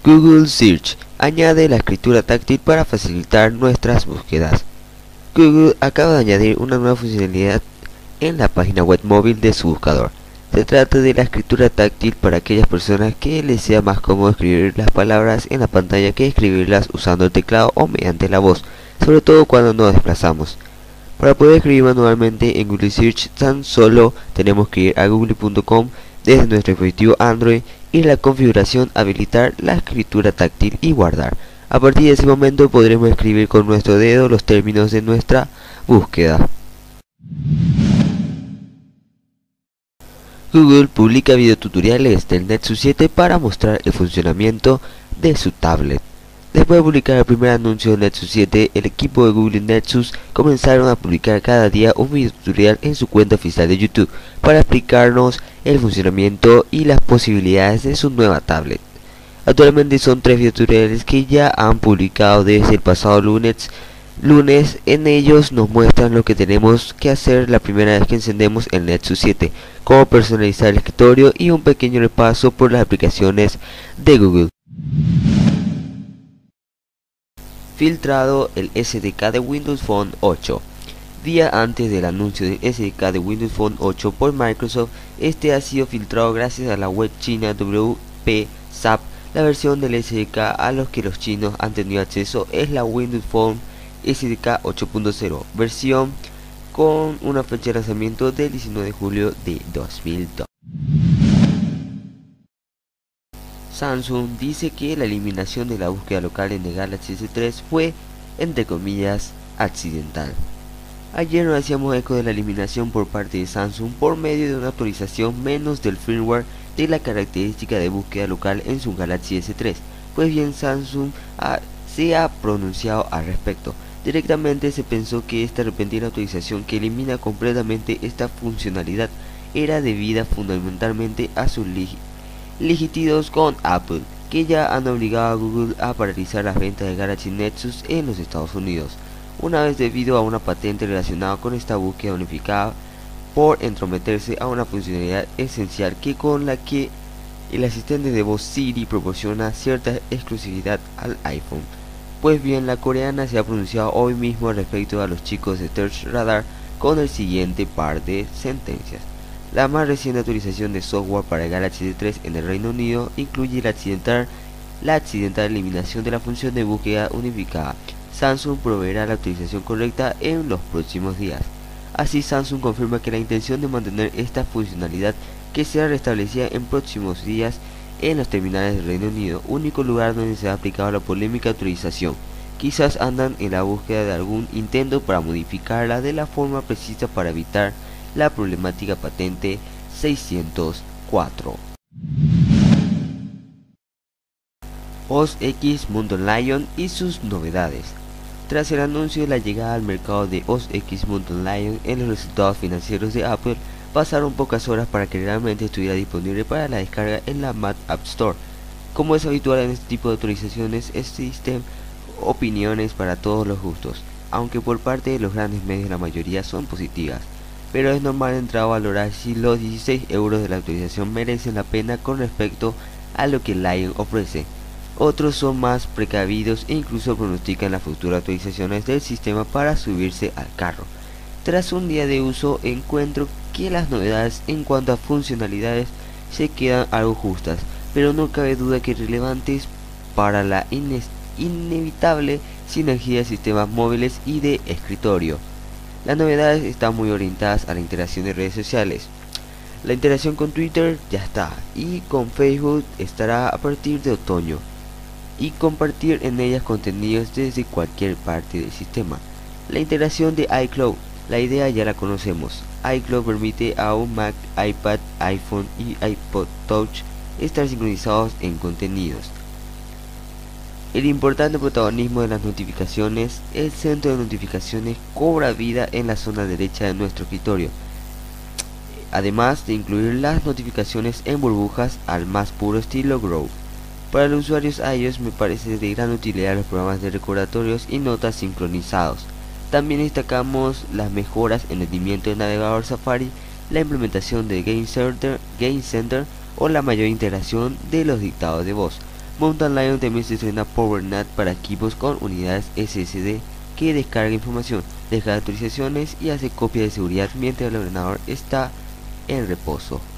Google Search añade la escritura táctil para facilitar nuestras búsquedas. Google acaba de añadir una nueva funcionalidad en la página web móvil de su buscador. Se trata de la escritura táctil para aquellas personas que les sea más cómodo escribir las palabras en la pantalla que escribirlas usando el teclado o mediante la voz, sobre todo cuando nos desplazamos. Para poder escribir manualmente en Google Search tan solo tenemos que ir a google.com desde nuestro dispositivo Android y en la configuración habilitar la escritura táctil y guardar. A partir de ese momento podremos escribir con nuestro dedo los términos de nuestra búsqueda. Google publica videotutoriales del Nexus 7 para mostrar el funcionamiento de su tablet. Después de publicar el primer anuncio del Nexus 7, el equipo de Google Nexus comenzaron a publicar cada día un videotutorial en su cuenta oficial de YouTube para explicarnos el funcionamiento y las posibilidades de su nueva tablet. Actualmente son 3 videotutoriales que ya han publicado desde el pasado lunes. En ellos nos muestran lo que tenemos que hacer la primera vez que encendemos el Nexus 7, cómo personalizar el escritorio y un pequeño repaso por las aplicaciones de Google. Filtrado el SDK de Windows Phone 8. Día antes del anuncio del SDK de Windows Phone 8 por Microsoft, este ha sido filtrado gracias a la web china WPSAP. La versión del SDK a los que los chinos han tenido acceso es la Windows Phone SDK 8.0, versión con una fecha de lanzamiento del 19 de julio de 2002. Samsung dice que la eliminación de la búsqueda local en el Galaxy S3 fue, entre comillas, accidental. Ayer nos hacíamos eco de la eliminación por parte de Samsung por medio de una actualización menos del firmware de la característica de búsqueda local en su Galaxy S3. Pues bien, Samsung se ha pronunciado al respecto. Directamente se pensó que esta repentina actualización que elimina completamente esta funcionalidad era debida fundamentalmente a sus litigios con Apple, que ya han obligado a Google a paralizar las ventas de Galaxy Nexus en los Estados Unidos, una vez debido a una patente relacionada con esta búsqueda unificada por entrometerse a una funcionalidad esencial con la que el asistente de voz Siri proporciona cierta exclusividad al iPhone. Pues bien, la coreana se ha pronunciado hoy mismo respecto a los chicos de Search Radar con el siguiente par de sentencias. La más reciente actualización de software para el Galaxy S3 en el Reino Unido incluye la accidental eliminación de la función de búsqueda unificada. Samsung proveerá la actualización correcta en los próximos días. Así, Samsung confirma que la intención de mantener esta funcionalidad que será restablecida en próximos días en los terminales del Reino Unido, único lugar donde se ha aplicado la polémica actualización. Quizás andan en la búsqueda de algún intento para modificarla de la forma precisa para evitar la problemática patente 604. OS X Mountain Lion y sus novedades. Tras el anuncio de la llegada al mercado de OS X Mountain Lion en los resultados financieros de Apple, pasaron pocas horas para que realmente estuviera disponible para la descarga en la Mac App Store. Como es habitual en este tipo de actualizaciones, existen opiniones para todos los gustos, aunque por parte de los grandes medios la mayoría son positivas. Pero es normal entrar a valorar si los 16 euros de la actualización merecen la pena con respecto a lo que Lion ofrece. Otros son más precavidos e incluso pronostican las futuras actualizaciones del sistema para subirse al carro. Tras un día de uso, encuentro que las novedades en cuanto a funcionalidades se quedan algo justas, pero no cabe duda que relevantes para la inevitable sinergia de sistemas móviles y de escritorio. Las novedades están muy orientadas a la interacción de redes sociales. La interacción con Twitter ya está, y con Facebook estará a partir de otoño, y compartir en ellas contenidos desde cualquier parte del sistema. La integración de iCloud, la idea ya la conocemos. iCloud permite a un Mac, iPad, iPhone y iPod Touch estar sincronizados en contenidos. El importante protagonismo de las notificaciones, el centro de notificaciones cobra vida en la zona derecha de nuestro escritorio, además de incluir las notificaciones en burbujas al más puro estilo Groove. Para los usuarios iOS me parece de gran utilidad los programas de recordatorios y notas sincronizados. También destacamos las mejoras en el rendimiento del navegador Safari, la implementación de Game Center o la mayor integración de los dictados de voz. Mountain Lion también se estrena PowerNAT para equipos con unidades SSD que descarga información, deja actualizaciones y hace copia de seguridad mientras el ordenador está en reposo.